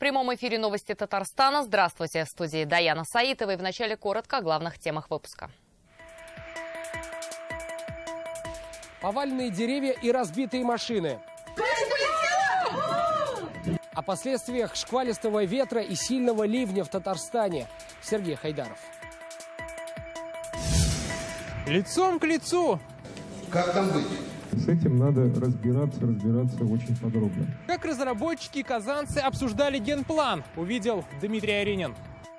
В прямом эфире новости Татарстана. Здравствуйте, в студии Даяна Саитова. И вначале коротко о главных темах выпуска. Поваленные деревья и разбитые машины. О последствиях шквалистого ветра и сильного ливня в Татарстане. Сергей Хайдаров. Лицом к лицу. Как там быть? С этим надо разбираться очень подробно. Как разработчики и казанцы обсуждали генплан, увидел Дмитрий Аринин.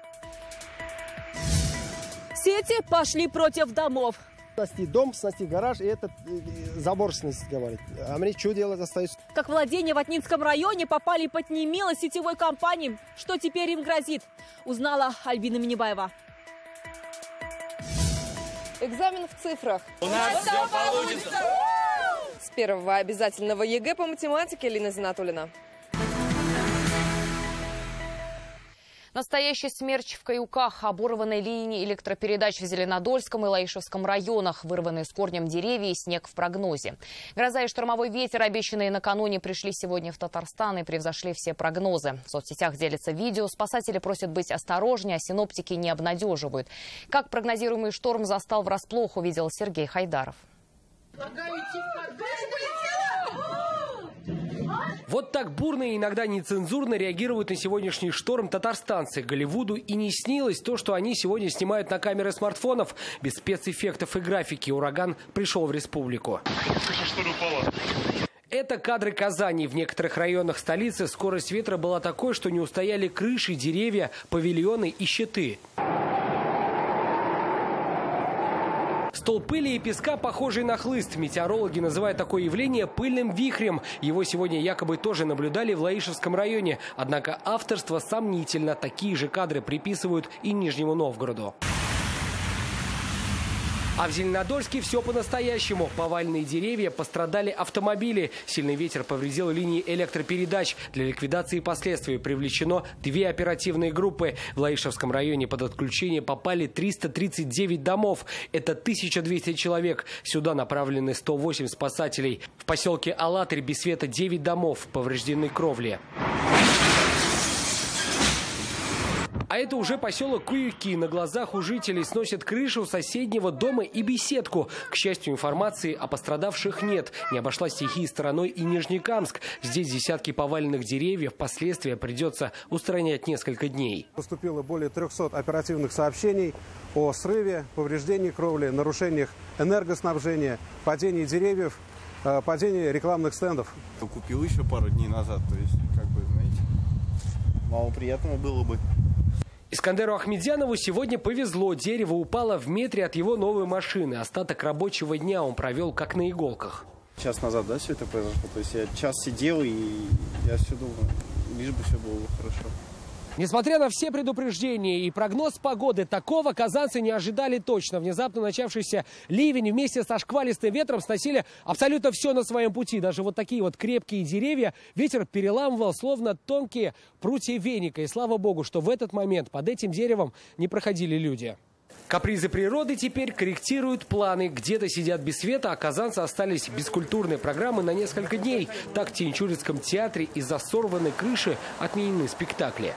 Сети пошли против домов. Снести дом, снести гараж, и этот забор снести, говорит. А мне что делать остается? Как владения в Атнинском районе попали под немилость сетевой компании. Что теперь им грозит, узнала Альбина Минибаева. Экзамен в цифрах. У нас все получится! С первого обязательного ЕГЭ по математике Лина Зинатуллина. Настоящий смерч в Каюках, оборванные линии электропередач в Зеленодольском и Лаишевском районах, вырванные с корнем деревья и снег в прогнозе. Гроза и штормовой ветер, обещанные накануне, пришли сегодня в Татарстан и превзошли все прогнозы. В соцсетях делятся видео, спасатели просят быть осторожнее, а синоптики не обнадеживают. Как прогнозируемый шторм застал врасплох, увидел Сергей Хайдаров. Вот так бурно и иногда нецензурно реагируют на сегодняшний шторм татарстанцы. Голливуду и не снилось то, что они сегодня снимают на камеры смартфонов. Без спецэффектов и графики ураган пришел в республику. Это кадры Казани. В некоторых районах столицы скорость ветра была такой, что не устояли крыши, деревья, павильоны и щиты. Стол пыли и песка, похожий на хлыст. Метеорологи называют такое явление пыльным вихрем. Его сегодня якобы тоже наблюдали в Лаишевском районе. Однако авторство сомнительно. Такие же кадры приписывают и Нижнему Новгороду. А в Зеленодольске все по-настоящему. Поваленные деревья, пострадали автомобили. Сильный ветер повредил линии электропередач. Для ликвидации последствий привлечено 2 оперативные группы. В Лаишевском районе под отключение попали 339 домов. Это 1200 человек. Сюда направлены 108 спасателей. В поселке Алатырь без света 9 домов. Повреждены кровли. А это уже поселок Каюки. На глазах у жителей сносят крышу соседнего дома и беседку. К счастью, информации о пострадавших нет. Не обошла стихии стороной и Нижнекамск. Здесь десятки поваленных деревьев. Последствия придется устранять несколько дней. Поступило более 300 оперативных сообщений о срыве, повреждении кровли, нарушениях энергоснабжения, падении деревьев, падении рекламных стендов. Купил еще пару дней назад. То есть, знаете, мало приятного было бы. Искандеру Ахмедзянову сегодня повезло. Дерево упало в метре от его новой машины. Остаток рабочего дня он провел как на иголках. Час назад, все это произошло. То есть я час сидел, и я все думал, лишь бы все было хорошо. Несмотря на все предупреждения и прогноз погоды, такого казанцы не ожидали точно. Внезапно начавшийся ливень вместе со шквалистым ветром сносили абсолютно все на своем пути. Даже вот такие вот крепкие деревья ветер переламывал, словно тонкие прутья веника. И слава богу, что в этот момент под этим деревом не проходили люди. Капризы природы теперь корректируют планы. Где-то сидят без света, а казанцы остались без культурной программы на несколько дней. Так в Тинчуринском театре из-за сорванной крыши отменены спектакли.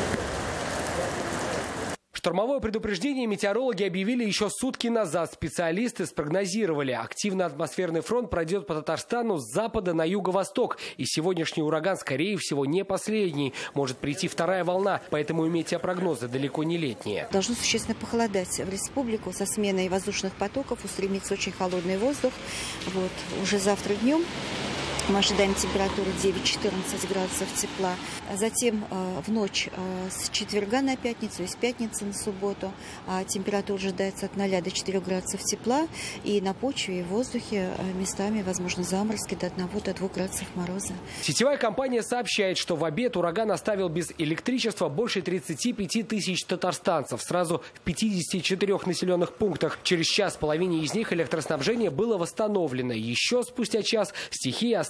Штормовое предупреждение метеорологи объявили еще сутки назад. Специалисты спрогнозировали. Активный атмосферный фронт пройдет по Татарстану с запада на юго-восток. И сегодняшний ураган, скорее всего, не последний. Может прийти вторая волна, поэтому и метеопрогнозы далеко не летние. Должно существенно похолодать в республику. Со сменой воздушных потоков устремится очень холодный воздух. Уже завтра днем мы ожидаем температуру 9-14 градусов тепла. Затем в ночь с четверга на пятницу и с пятницы на субботу температура ожидается от 0 до 4 градусов тепла. И на почве и в воздухе местами возможно заморозки до 1 до 2 градусов мороза. Сетевая компания сообщает, что в обед ураган оставил без электричества больше 35 тысяч татарстанцев. Сразу в 54 населенных пунктах. Через час половине из них электроснабжение было восстановлено. Еще спустя час стихия оставила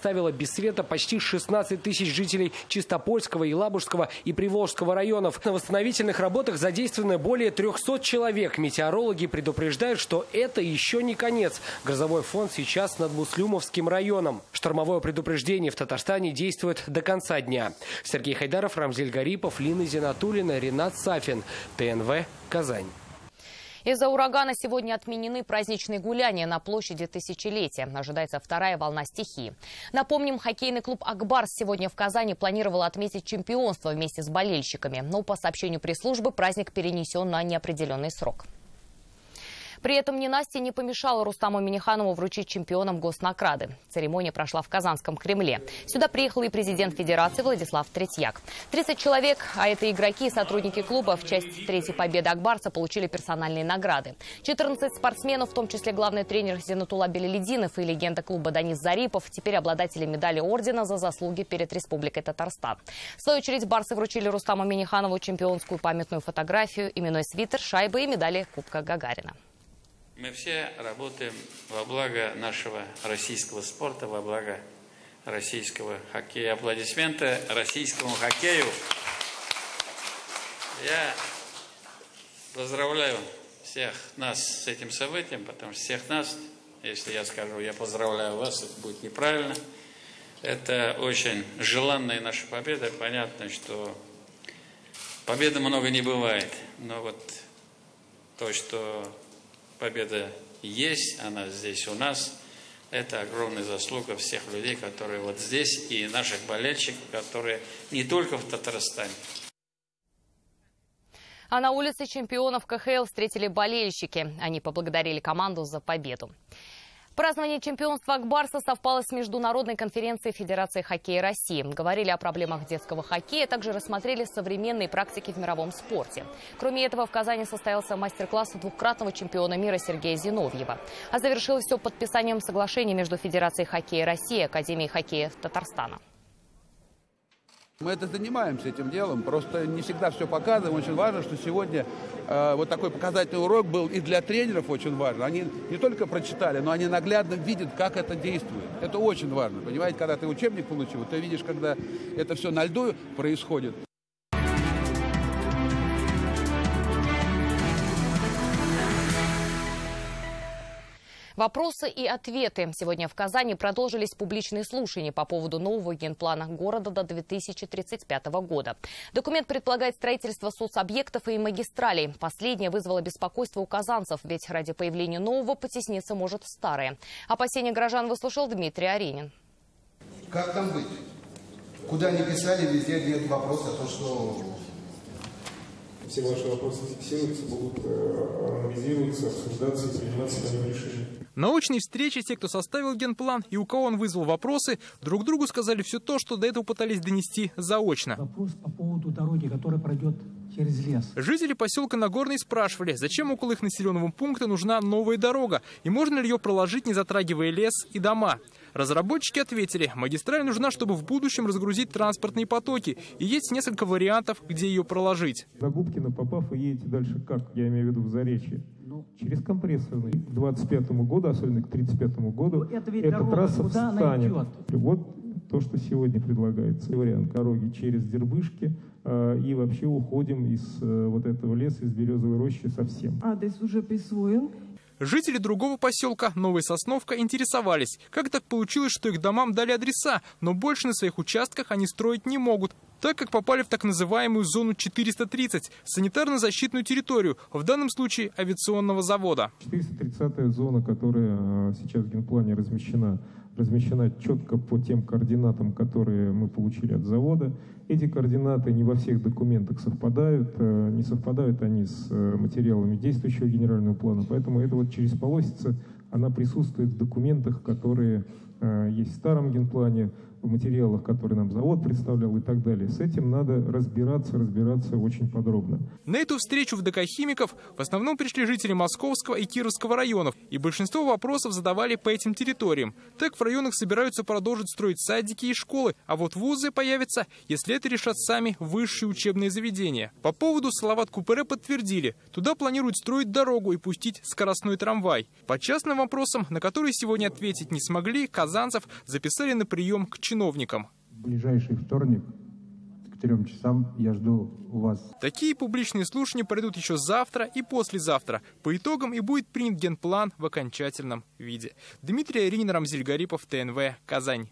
оставила без света почти 16 тысяч жителей Чистопольского, Елабужского и Приволжского районов. На восстановительных работах задействовано более 300 человек. Метеорологи предупреждают, что это еще не конец. Грозовой фон сейчас над Муслюмовским районом. Штормовое предупреждение в Татарстане действует до конца дня. Сергей Хайдаров, Рамзель Гарипов, Лина Зинатуллина, Ренат Сафин. ТНВ, Казань. Из-за урагана сегодня отменены праздничные гуляния на площади Тысячелетия. Ожидается вторая волна стихии. Напомним, хоккейный клуб «Акбарс» сегодня в Казани планировал отметить чемпионство вместе с болельщиками. Но по сообщению пресс-службы праздник перенесен на неопределенный срок. При этом ненастье не помешало Рустаму Минниханову вручить чемпионам госнаграды. Церемония прошла в Казанском Кремле. Сюда приехал и президент Федерации Владислав Третьяк. 30 человек, а это игроки и сотрудники клуба, в честь третьей победы Акбарса получили персональные награды. 14 спортсменов, в том числе главный тренер Зинатулла Белелединов и легенда клуба Данис Зарипов, теперь обладатели медали ордена за заслуги перед Республикой Татарстан. В свою очередь барсы вручили Рустаму Минниханову чемпионскую памятную фотографию, именной свитер, шайбы и медали Кубка Гагарина. Мы все работаем во благо нашего российского спорта, во благо российского хоккея. Аплодисменты российскому хоккею. Я поздравляю всех нас с этим событием, потому что всех нас, если я скажу, я поздравляю вас, это будет неправильно. Это очень желанная наша победа. Понятно, что победы много не бывает, но вот то, что победа есть, она здесь у нас. Это огромная заслуга всех людей, которые вот здесь, и наших болельщиков, которые не только в Татарстане. А на улице чемпионов КХЛ встретили болельщики. Они поблагодарили команду за победу. Празднование чемпионства Акбарса совпало с международной конференцией Федерации хоккея России. Говорили о проблемах детского хоккея, также рассмотрели современные практики в мировом спорте. Кроме этого, в Казани состоялся мастер-класс двукратного чемпиона мира Сергея Зиновьева. А завершилось все подписанием соглашения между Федерацией хоккея России и Академией хоккея Татарстана. Мы занимаемся этим делом, просто не всегда все показываем. Очень важно, что сегодня вот такой показательный урок был и для тренеров очень важно. Они не только прочитали, но они наглядно видят, как это действует. Это очень важно. Понимаете, когда ты учебник получил, ты видишь, когда это все на льду происходит. Вопросы и ответы. Сегодня в Казани продолжились публичные слушания по поводу нового генплана города до 2035 года. Документ предполагает строительство соцобъектов и магистралей. Последнее вызвало беспокойство у казанцев, ведь ради появления нового потесниться может старое. Опасения горожан выслушал Дмитрий Аринин. Как нам быть? Куда ни писали, везде нет вопроса, то что... Все ваши вопросы фиксируются, будут анализироваться, обсуждаться и приниматься по ним решения. На очной встрече те, кто составил генплан и у кого он вызвал вопросы, друг другу сказали все то, что до этого пытались донести заочно. Вопрос по поводу дороги, которая пройдет через лес. Жители поселка Нагорный спрашивали, зачем около их населенного пункта нужна новая дорога и можно ли ее проложить, не затрагивая лес и дома. Разработчики ответили, магистраль нужна, чтобы в будущем разгрузить транспортные потоки, и есть несколько вариантов, где ее проложить. До Губкина попав, вы едете дальше как? Я имею в виду в Заречье. Через компрессорный. К 25 году, особенно к 35 году, эта трасса встанет. Вот то, что сегодня предлагается. Вариант дороги через Дербышки и вообще уходим из вот этого леса, из березовой рощи совсем. Адрес уже присвоен. Жители другого поселка, Новая Сосновка, интересовались, как так получилось, что их домам дали адреса, но больше на своих участках они строить не могут, так как попали в так называемую зону 430, санитарно-защитную территорию, в данном случае авиационного завода. 430-я зона, которая сейчас в генплане размещена четко по тем координатам, которые мы получили от завода. Эти координаты не во всех документах совпадают, не совпадают они с материалами действующего генерального плана, поэтому эта вот черезполосица, она присутствует в документах, которые есть в старом генплане, в материалах, которые нам завод представлял и так далее. С этим надо разбираться очень подробно. На эту встречу в ДК «Химиков» в основном пришли жители Московского и Кировского районов, и большинство вопросов задавали по этим территориям. Так в районах собираются продолжить строить садики и школы, а вот вузы появятся, если это решат сами высшие учебные заведения. По поводу Салават-Купере подтвердили, туда планируют строить дорогу и пустить скоростной трамвай. По частным вопросам, на которые сегодня ответить не смогли, казанцев записали на прием к чиновникам. В ближайший вторник к 3 часам я жду вас. Такие публичные слушания пройдут еще завтра и послезавтра. По итогам и будет принят генплан в окончательном виде. Дмитрий Аринин, Рамзиль Гарипов, ТНВ, Казань.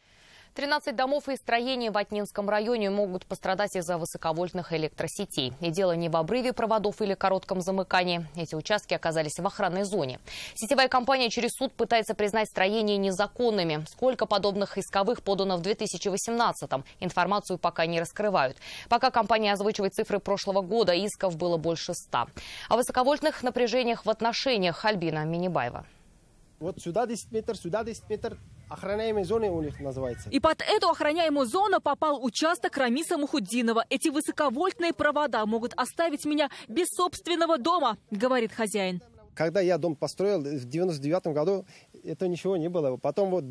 13 домов и строений в Атнинском районе могут пострадать из-за высоковольтных электросетей. И дело не в обрыве проводов или коротком замыкании. Эти участки оказались в охранной зоне. Сетевая компания через суд пытается признать строения незаконными. Сколько подобных исковых подано в 2018-м, информацию пока не раскрывают. Пока компания озвучивает цифры прошлого года, исков было больше 100. О высоковольтных напряжениях в отношениях Альбина Минибаева. Вот сюда 10 метров, сюда 10 метров. Охраняемая зона у них называется. И под эту охраняемую зону попал участок Рамиса Мухуддинова. Эти высоковольтные провода могут оставить меня без собственного дома, говорит хозяин. Когда я дом построил в 99 году, это ничего не было. Потом вот в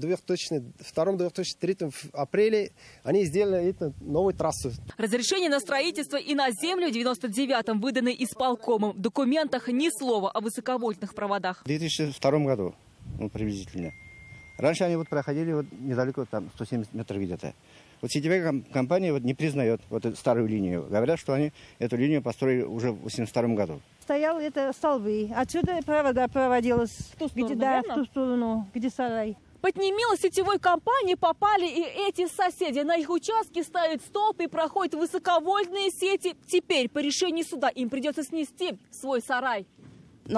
2002-2003 апреле они сделали новую трассу. Разрешение на строительство и на землю в 99-м выданы исполкомом. В документах ни слова о высоковольтных проводах. В 2002 году, приблизительно. Раньше они проходили недалеко, там 170 метров где-то. Вот сетевая компания не признает эту старую линию. Говорят, что они эту линию построили уже в 1982 году. Стоял столбы. Отсюда провода проводилась. В ту сторону, в ту сторону, где сарай. Под немило сетевой компании попали и эти соседи. На их участке ставят столб и проходят высоковольтные сети. Теперь по решению суда им придется снести свой сарай. Мы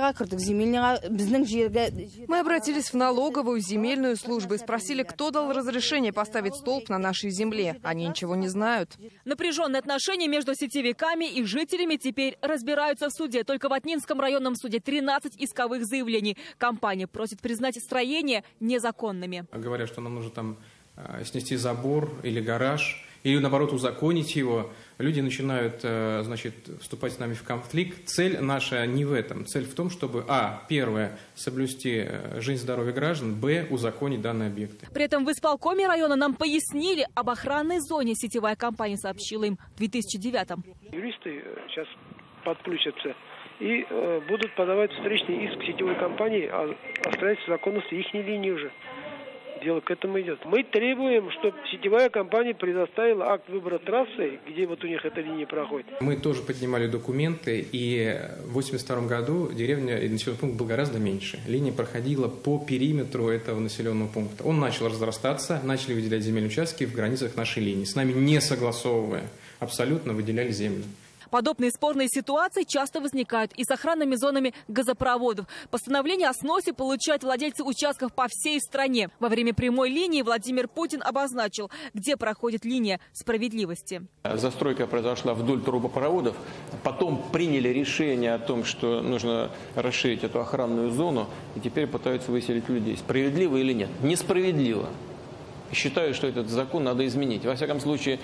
обратились в налоговую, земельную службу и спросили, кто дал разрешение поставить столб на нашей земле. Они ничего не знают. Напряженные отношения между сетевиками и жителями теперь разбираются в суде. Только в Атнинском районном суде 13 исковых заявлений. Компания просит признать строения незаконными. Говорят, что нам нужно там снести забор или гараж, или наоборот узаконить его. Люди начинают, вступать с нами в конфликт. Цель наша не в этом. Цель в том, чтобы, первое, соблюсти жизнь и здоровье граждан, узаконить данные объекты. При этом в исполкоме района нам пояснили, об охранной зоне сетевая компания сообщила им в 2009-м. Юристы сейчас подключатся и будут подавать встречный иск сетевой компании о строительстве законности их линии уже. Дело к этому идет. Мы требуем, чтобы сетевая компания предоставила акт выбора трассы, где у них эта линия проходит. Мы тоже поднимали документы, и в 1982 году деревня и населенный пункт был гораздо меньше. Линия проходила по периметру этого населенного пункта. Он начал разрастаться, начали выделять земельные участки в границах нашей линии. С нами не согласовывая, абсолютно выделяли землю. Подобные спорные ситуации часто возникают и с охранными зонами газопроводов. Постановление о сносе получают владельцы участков по всей стране. Во время прямой линии Владимир Путин обозначил, где проходит линия справедливости. Застройка произошла вдоль трубопроводов. Потом приняли решение о том, что нужно расширить эту охранную зону. И теперь пытаются выселить людей. Справедливо или нет? Несправедливо. Считаю, что этот закон надо изменить. Во всяком случае,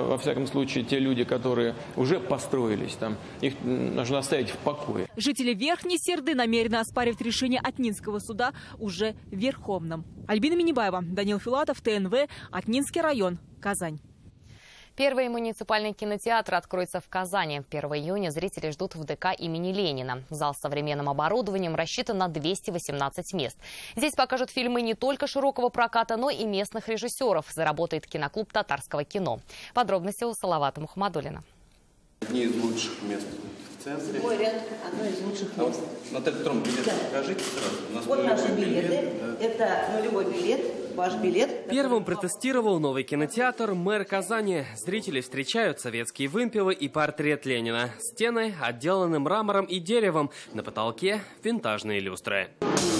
те люди, которые уже построились там, их нужно оставить в покое. Жители Верхней Серды намерены оспаривать решение Атнинского суда уже в Верховном. Альбина Минибаева, Данил Филатов, ТНВ, Атнинский район, Казань. Первый муниципальный кинотеатр откроется в Казани. 1 июня зрители ждут в ДК имени Ленина. Зал с современным оборудованием рассчитан на 218 мест. Здесь покажут фильмы не только широкого проката, но и местных режиссеров. Заработает киноклуб татарского кино. Подробности у Салавата Мухаммадуллина. Одни из лучших мест в центре. Мой ряд одно из лучших мест. Наталья Петровна, билет покажите сразу. У нас вот наши билеты. Это нулевой билет. Ваш билет. Первым протестировал новый кинотеатр мэр Казани. Зрители встречают советские вымпелы и портрет Ленина. Стены отделаны мрамором и деревом. На потолке винтажные люстры.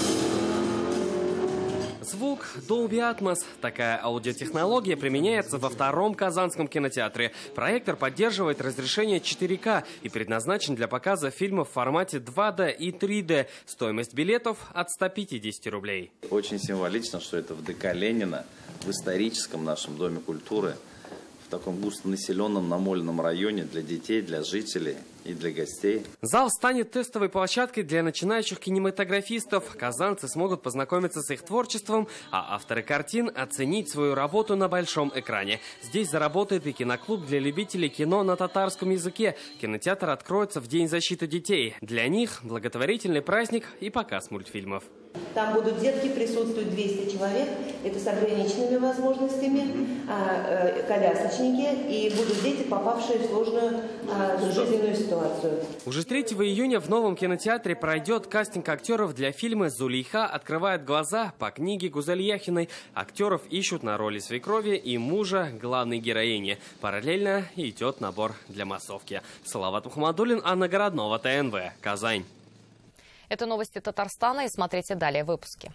Звук Dolby Atmos. Такая аудиотехнология применяется во втором казанском кинотеатре. Проектор поддерживает разрешение 4К и предназначен для показа фильмов в формате 2D и 3D. Стоимость билетов от 150 рублей. Очень символично, что это в ДК Ленина в историческом нашем Доме культуры, в таком густонаселенном намоленном районе для детей, для жителей и для гостей. Зал станет тестовой площадкой для начинающих кинематографистов. Казанцы смогут познакомиться с их творчеством, а авторы картин оценить свою работу на большом экране. Здесь заработает и киноклуб для любителей кино на татарском языке. Кинотеатр откроется в День защиты детей. Для них благотворительный праздник и показ мультфильмов. Там будут детки, присутствуют 200 человек, это с ограниченными возможностями, колясочники, и будут дети, попавшие в сложную жизненную ситуацию. Уже 3 июня в новом кинотеатре пройдет кастинг актеров для фильма «Зулейха открывает глаза» по книге Гузель Яхиной. Актеров ищут на роли свекрови и мужа главной героини. Параллельно идет набор для массовки. Салават Мухаммадуллин, Анна Городнова, ТНВ, Казань. Это новости Татарстана, и смотрите далее в выпуске.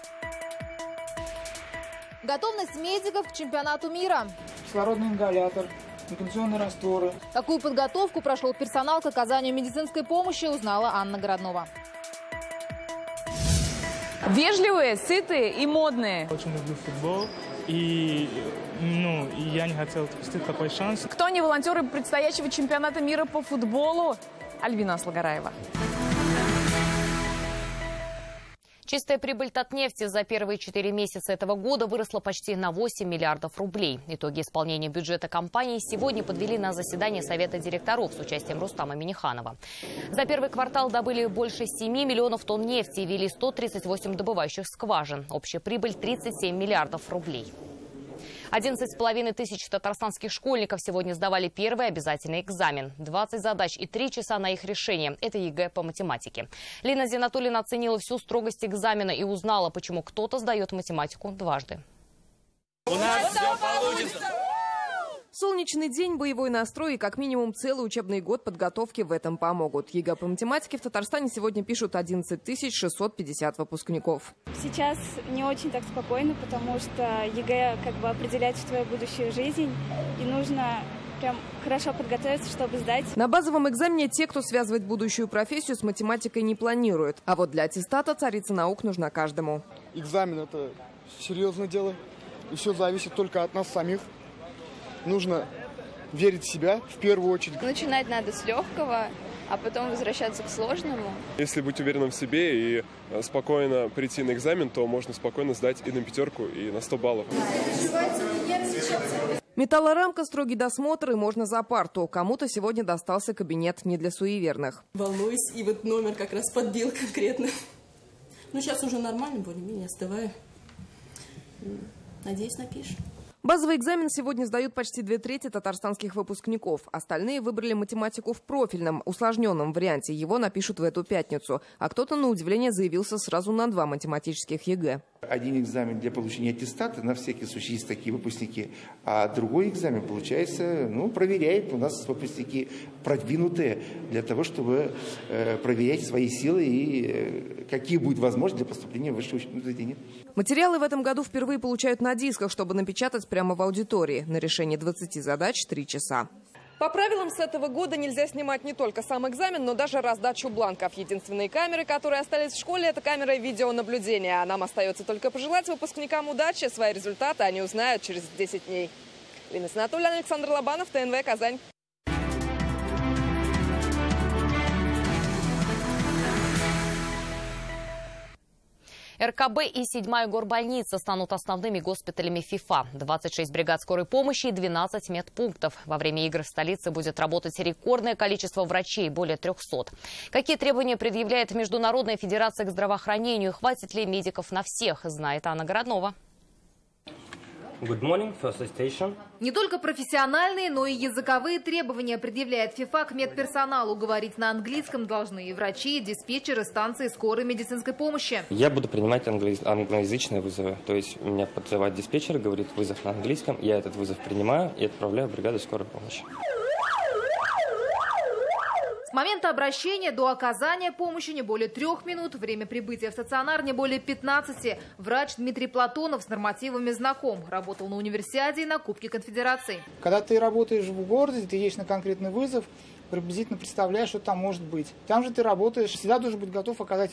Готовность медиков к чемпионату мира. Кислородный ингалятор, ингаляционные растворы. Какую подготовку прошел персонал к оказанию медицинской помощи, узнала Анна Городнова. Вежливые, сытые и модные. Очень люблю футбол. И я не хотел упустить такой шанс. Кто они волонтеры предстоящего чемпионата мира по футболу? Альбина Аслагараева. Чистая прибыль Татнефти за первые 4 месяца этого года выросла почти на 8 миллиардов рублей. Итоги исполнения бюджета компании сегодня подвели на заседании Совета директоров с участием Рустама Минниханова. За первый квартал добыли больше 7 миллионов тонн нефти и ввели 138 добывающих скважин. Общая прибыль 37 миллиардов рублей. 11,5 тысяч татарстанских школьников сегодня сдавали первый обязательный экзамен. 20 задач и 3 часа на их решение. Это ЕГЭ по математике. Лина Зинатуллина оценила всю строгость экзамена и узнала, почему кто-то сдает математику дважды. У нас все получится! Солнечный день, боевой настрой и как минимум целый учебный год подготовки в этом помогут. ЕГЭ по математике в Татарстане сегодня пишут 11 650 выпускников. Сейчас не очень так спокойно, потому что ЕГЭ определяет твою будущую жизнь, и нужно прям хорошо подготовиться, чтобы сдать. На базовом экзамене те, кто связывает будущую профессию с математикой, не планируют. А вот для аттестата царица наук нужна каждому. Экзамен – это серьезное дело, и все зависит только от нас самих. Нужно верить в себя в первую очередь. Начинать надо с легкого, а потом возвращаться к сложному. Если быть уверенным в себе и спокойно прийти на экзамен, то можно спокойно сдать и на 5, и на 100 баллов. Металлорамка, строгий досмотр и можно за парту. Кому-то сегодня достался кабинет не для суеверных. Волнуюсь, и вот номер как раз подбил конкретно. Сейчас уже нормально, более-менее остываю. Надеюсь, напишешь. Базовый экзамен сегодня сдают почти 2/3 татарстанских выпускников. Остальные выбрали математику в профильном, усложненном варианте. Его напишут в эту пятницу. А кто-то, на удивление, заявился сразу на 2 математических ЕГЭ. Один экзамен для получения аттестата, на всякий случай есть такие выпускники, а другой экзамен, получается, проверяет. У нас выпускники продвинутые для того, чтобы проверять свои силы и какие будут возможности для поступления в высшее учебное заведение. Материалы в этом году впервые получают на дисках, чтобы напечатать прямо в аудитории. На решение 20 задач 3 часа. По правилам, с этого года нельзя снимать не только сам экзамен, но даже раздачу бланков. Единственные камеры, которые остались в школе, это камеры видеонаблюдения. А нам остается только пожелать выпускникам удачи. Свои результаты они узнают через 10 дней. Лина Зинатуллина, Александр Лобанов, ТНВ, Казань. РКБ и 7-я горбольница станут основными госпиталями ФИФА. 26 бригад скорой помощи и 12 медпунктов. Во время игр в столице будет работать рекордное количество врачей, более 300. Какие требования предъявляет Международная федерация к здравоохранению? Хватит ли медиков на всех, знает Анна Городнова. Good morning, first station. Не только профессиональные, но и языковые требования предъявляет ФИФА к медперсоналу. Говорить на английском должны и врачи, и диспетчеры станции скорой медицинской помощи. Я буду принимать англоязычные вызовы. То есть меня подзывает диспетчер, говорит вызов на английском. Я этот вызов принимаю и отправляю в бригаду скорой помощи. С момента обращения до оказания помощи не более 3 минут. Время прибытия в стационар не более 15. Врач Дмитрий Платонов с нормативами знаком. Работал на универсиаде и на Кубке Конфедерации. Когда ты работаешь в городе, ты едешь на конкретный вызов, приблизительно представляешь, что там может быть. Там же ты работаешь, всегда должен быть готов оказать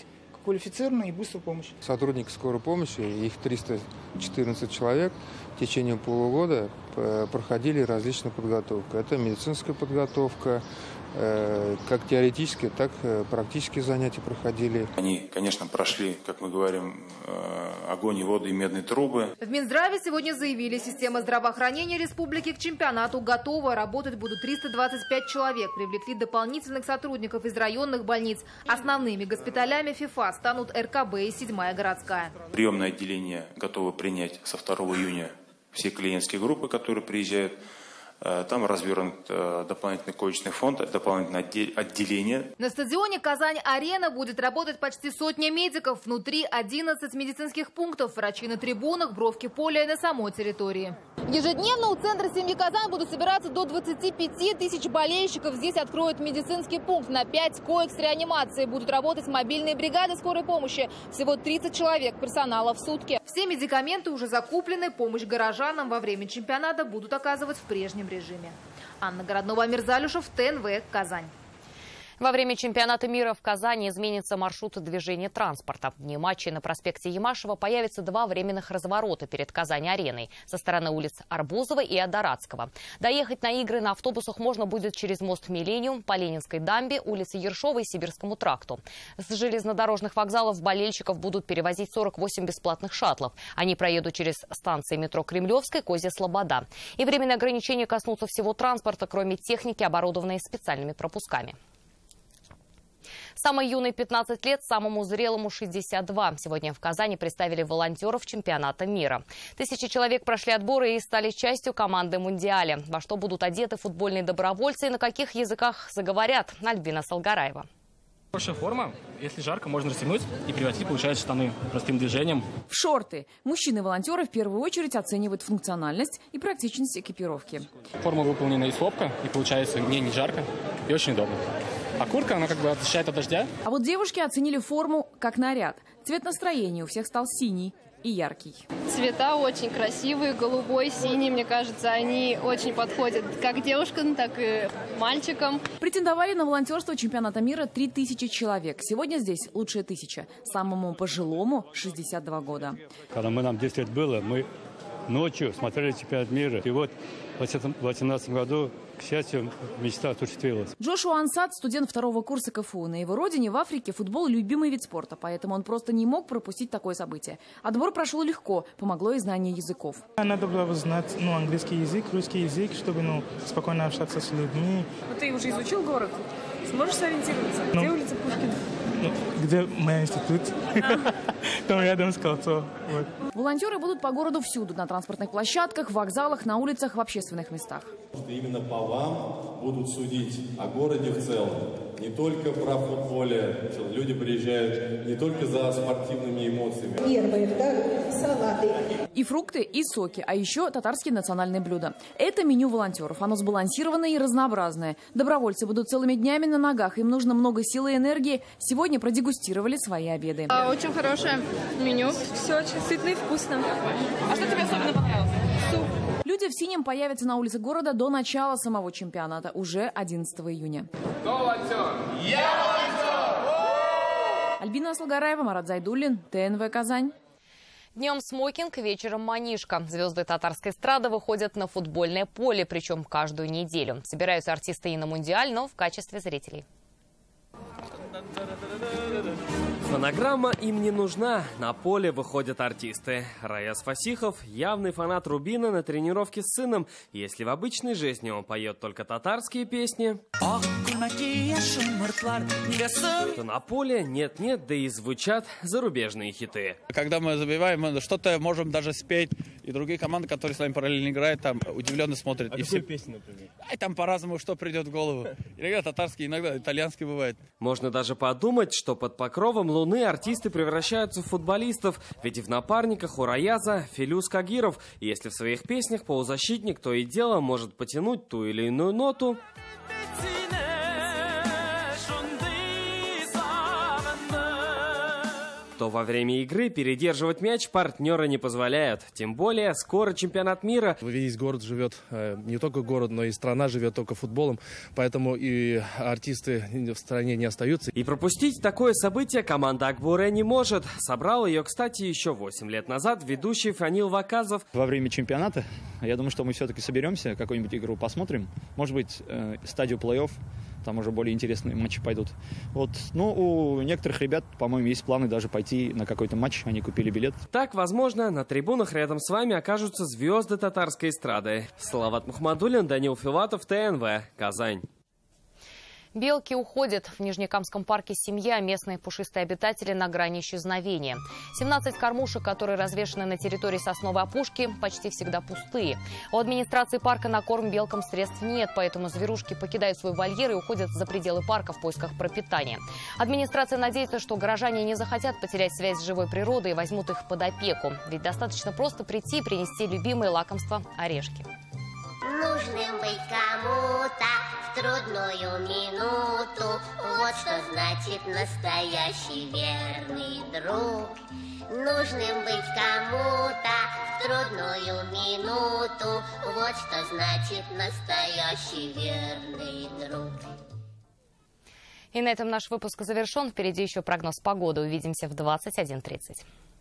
квалифицированную и быструю помощь. Сотрудники скорой помощи, их 314 человек, в течение полугода проходили различную подготовку. Это медицинская подготовка, как теоретические, так и практические занятия проходили. Они, конечно, прошли, как мы говорим, огонь и воду и медные трубы. В Минздраве сегодня заявили, система здравоохранения республики к чемпионату готова. Работать будут 325 человек. Привлекли дополнительных сотрудников из районных больниц. Основными госпиталями ФИФА станут РКБ и 7-я городская. Приемное отделение готово принять со 2 июня все клиентские группы, которые приезжают. Там развернут дополнительный коечный фонд, дополнительное отделение. На стадионе «Казань-Арена» будет работать почти 100 медиков. Внутри 11 медицинских пунктов. Врачи на трибунах, бровки поля и на самой территории. Ежедневно у центра семьи «Казань» будут собираться до 25 тысяч болельщиков. Здесь откроют медицинский пункт. На 5 коек с реанимацией будут работать мобильные бригады скорой помощи. Всего 30 человек персонала в сутки. Все медикаменты уже закуплены. Помощь горожанам во время чемпионата будут оказывать в прежнем режиме. Анна Городнова, Амир Залюшев, ТНВ, Казань. Во время чемпионата мира в Казани изменится маршрут движения транспорта. В дни матчей на проспекте Ямашева появятся 2 временных разворота перед Казань-ареной со стороны улиц Арбузова и Адаратского. Доехать на игры на автобусах можно будет через мост Миллениум, по Ленинской дамбе, улице Ершова и Сибирскому тракту. С железнодорожных вокзалов болельщиков будут перевозить 48 бесплатных шаттлов. Они проедут через станции метро Кремлевская, Козья Слобода. И временные ограничения коснутся всего транспорта, кроме техники, оборудованной специальными пропусками. Самой юной 15 лет, самому зрелому 62. Сегодня в Казани представили волонтеров чемпионата мира. Тысячи человек прошли отборы и стали частью команды «Мундиаля». Во что будут одеты футбольные добровольцы и на каких языках заговорят? Альбина Салгараева. Хорошая форма. Если жарко, можно растянуть и превратить, получается, штаны простым движением. В шорты. Мужчины-волонтеры в первую очередь оценивают функциональность и практичность экипировки. Форма выполнена из хлопка, и получается не жарко и очень удобно. А куртка, она как бы защищает от дождя. А вот девушки оценили форму как наряд. Цвет настроения у всех стал синий и яркий. Цвета очень красивые, голубой, синий, мне кажется, они очень подходят как девушкам, так и мальчикам. Претендовали на волонтерство чемпионата мира 3000 человек. Сегодня здесь лучшие 1000. Самому пожилому 62 года. Когда нам 10 лет было, мы ночью смотрели чемпионат мира. И вот в 2018 году, к счастью, мечта осуществилась. Джошуа Ансад – студент 2-го курса КФУ. На его родине в Африке футбол – любимый вид спорта, поэтому он просто не мог пропустить такое событие. Отбор прошел легко, помогло и знание языков. Надо было знать английский язык, русский язык, чтобы спокойно общаться с людьми. Но ты уже изучил город? Сможешь сориентироваться? Где улица Пушкина? Где мой институт? Там рядом с кольцом. Волонтеры будут по городу всюду, на транспортных площадках, вокзалах, на улицах, в общественных местах. Именно по вам будут судить о городе в целом. Не только про футболе. Люди приезжают не только за спортивными эмоциями. Первое, второе, салаты. И фрукты, и соки, а еще татарские национальные блюда. Это меню волонтеров. Оно сбалансированное и разнообразное. Добровольцы будут целыми днями на ногах. Им нужно много силы и энергии. Сегодня продегустировали свои обеды. Очень хорошее меню. Все очень сытно и вкусно. А что тебе особенно понравилось? Суп. Люди в синем появятся на улице города до начала самого чемпионата, уже 11 июня. Кто волонтер? Я волонтер! Альбина Салгараева, Марат Зайдуллин, ТНВ Казань. Днем смокинг, вечером манишка. Звезды татарской эстрады выходят на футбольное поле, причем каждую неделю. Собираются артисты и на Мундиаль, но в качестве зрителей. Фонограмма им не нужна. На поле выходят артисты. Раяз Фасихов – явный фанат Рубина на тренировке с сыном. Если в обычной жизни он поет только татарские песни, то на поле нет-нет, да и звучат зарубежные хиты. Когда мы забиваем, мы что-то можем даже спеть. И другие команды, которые с нами параллельно играют, там удивленно смотрят. А какую песню, например? Там по-разному, что придет в голову. Иногда татарский, иногда итальянский бывает. Можно даже подумать, что под покровом луны артисты превращаются в футболистов. Ведь в напарниках у Раяза Филюс Кагиров. И если в своих песнях полузащитник то и дело может потянуть ту или иную ноту, то во время игры передерживать мяч партнеры не позволяют. Тем более, скоро чемпионат мира. Весь город живет, не только город, но и страна живет только футболом, поэтому и артисты в стране не остаются. И пропустить такое событие команда Акбуре не может. Собрал ее, кстати, еще 8 лет назад ведущий Фанил Ваказов. Во время чемпионата, я думаю, что мы все-таки соберемся, какую-нибудь игру посмотрим. Может быть, стадию плей-офф. Там уже более интересные матчи пойдут. Вот. Ну, у некоторых ребят, по-моему, есть планы даже пойти на какой-то матч. Они купили билет. Так, возможно, на трибунах рядом с вами окажутся звезды татарской эстрады. Салават Мухмадуллин, Данил Филатов, ТНВ, Казань. Белки уходят. В Нижнекамском парке семья, местные пушистые обитатели на грани исчезновения. 17 кормушек, которые развешаны на территории сосновой опушки, почти всегда пустые. У администрации парка на корм белкам средств нет, поэтому зверушки покидают свой вольер и уходят за пределы парка в поисках пропитания. Администрация надеется, что горожане не захотят потерять связь с живой природой и возьмут их под опеку. Ведь достаточно просто прийти и принести любимые лакомства – орешки. Нужным быть кому-то в трудную минуту, вот что значит настоящий верный друг. Нужным быть кому-то в трудную минуту, вот что значит настоящий верный друг. И на этом наш выпуск завершен. Впереди еще прогноз погоды. Увидимся в 21:30.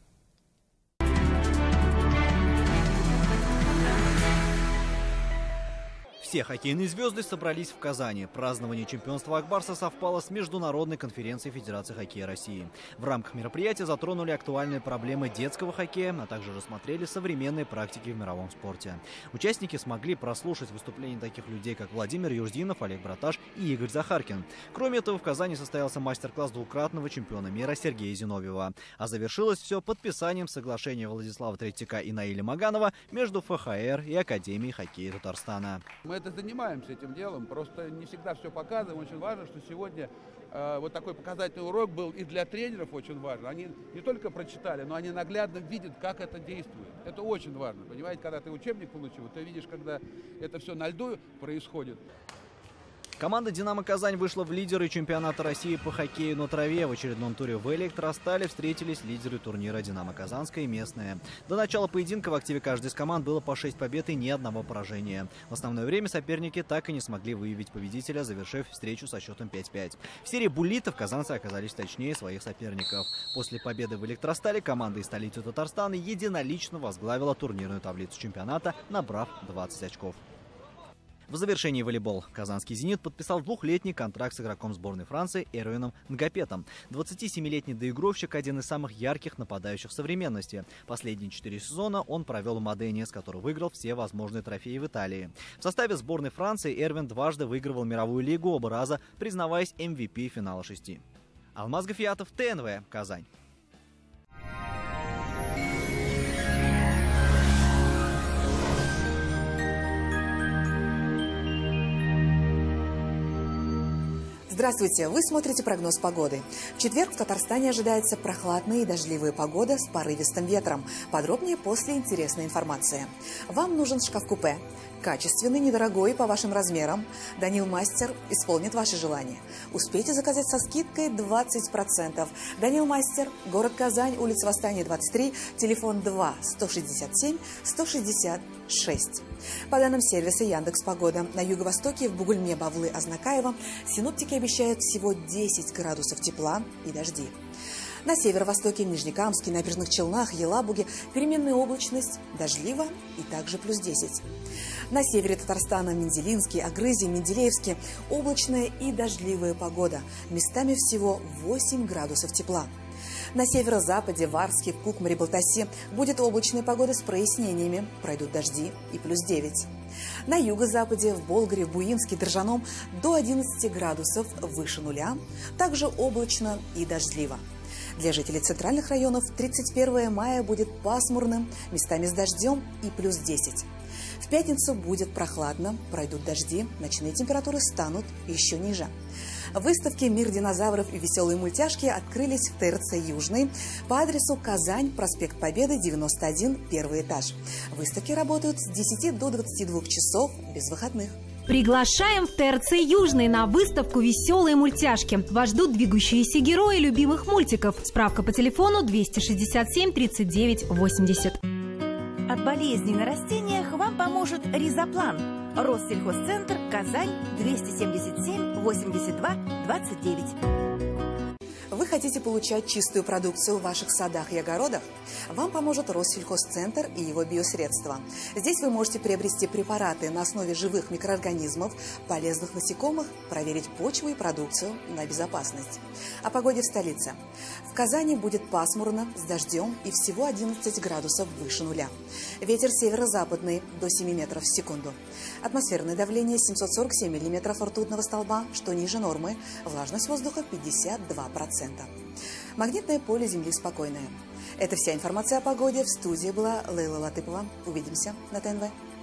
Все хоккейные звезды собрались в Казани. Празднование чемпионства Акбарса совпало с Международной конференцией Федерации хоккея России. В рамках мероприятия затронули актуальные проблемы детского хоккея, а также рассмотрели современные практики в мировом спорте. Участники смогли прослушать выступления таких людей, как Владимир Юрдинов, Олег Браташ и Игорь Захаркин. Кроме этого, в Казани состоялся мастер-класс двукратного чемпиона мира Сергея Зиновьева. А завершилось все подписанием соглашения Владислава Третьяка и Наиля Маганова между ФХР и Академией хоккея Татарстана. Мы занимаемся этим делом, просто не всегда все показываем. Очень важно, что сегодня вот такой показательный урок был и для тренеров очень важно. Они не только прочитали, но они наглядно видят, как это действует. Это очень важно, понимаете, когда ты учебник получил, ты видишь, когда это все на льду происходит. Команда «Динамо Казань» вышла в лидеры чемпионата России по хоккею на траве. В очередном туре в Электростале встретились лидеры турнира «Динамо Казанская» и местные. До начала поединка в активе каждой из команд было по 6 побед и ни одного поражения. В основное время соперники так и не смогли выявить победителя, завершив встречу со счетом 5-5. В серии буллитов казанцы оказались точнее своих соперников. После победы в Электростале команда из столицы Татарстана единолично возглавила турнирную таблицу чемпионата, набрав 20 очков. В завершении волейбол. Казанский «Зенит» подписал 2-летний контракт с игроком сборной Франции Эрвином Нгапетом. 27-летний доигровщик – один из самых ярких нападающих в современности. Последние 4 сезона он провел в Модене, с которой выиграл все возможные трофеи в Италии. В составе сборной Франции Эрвин дважды выигрывал мировую лигу, оба раза признаваясь MVP финала 6. Алмаз Гафиятов, ТНВ, Казань. Здравствуйте! Вы смотрите прогноз погоды. В четверг в Татарстане ожидается прохладная и дождливая погода с порывистым ветром. Подробнее после интересной информации. Вам нужен шкаф-купе. Качественный, недорогой, по вашим размерам. Данил Мастер исполнит ваши желания. Успейте заказать со скидкой 20%. Данил Мастер, город Казань, улица Восстания, 23, телефон 2-167-166. По данным сервиса Яндекс.Погода, на юго-востоке в Бугульме, Бавлы, Азнакаево синоптики обещают всего 10 градусов тепла и дожди. На северо-востоке, в Нижнекамске, Набережных Челнах, Елабуге переменная облачность, дождливо и также плюс 10. На севере Татарстана, Менделинске, Агрызе, Менделеевске облачная и дождливая погода. Местами всего 8 градусов тепла. На северо-западе, в Арске, в Кукмаре, Балтасе будет облачная погода с прояснениями. Пройдут дожди и плюс 9. На юго-западе, в Болгаре, в Буинске, Држаном до 11 градусов выше нуля. Также облачно и дождливо. Для жителей центральных районов 31 мая будет пасмурным, местами с дождем и плюс 10. В пятницу будет прохладно, пройдут дожди, ночные температуры станут еще ниже. Выставки «Мир динозавров» и «Веселые мультяшки» открылись в ТРЦ «Южный» по адресу Казань, проспект Победы, 91, первый этаж. Выставки работают с 10 до 22 часов без выходных. Приглашаем в ТРЦ «Южный» на выставку «Веселые мультяшки». Вас ждут двигающиеся герои любимых мультиков. Справка по телефону 267 39 80. От болезней на растениях вам поможет Ризоплан. Россельхозцентр, Казань, 277 82 29. Вы хотите получать чистую продукцию в ваших садах и огородах? Вам поможет Россельхозцентр и его биосредства. Здесь вы можете приобрести препараты на основе живых микроорганизмов, полезных насекомых, проверить почву и продукцию на безопасность. О погоде в столице. В Казани будет пасмурно, с дождем и всего 11 градусов выше нуля. Ветер северо-западный до 7 метров в секунду. Атмосферное давление 747 миллиметров ртутного столба, что ниже нормы. Влажность воздуха 52%. Магнитное поле Земли спокойное. Это вся информация о погоде. В студии была Лейла Латыпова. Увидимся на ТНВ.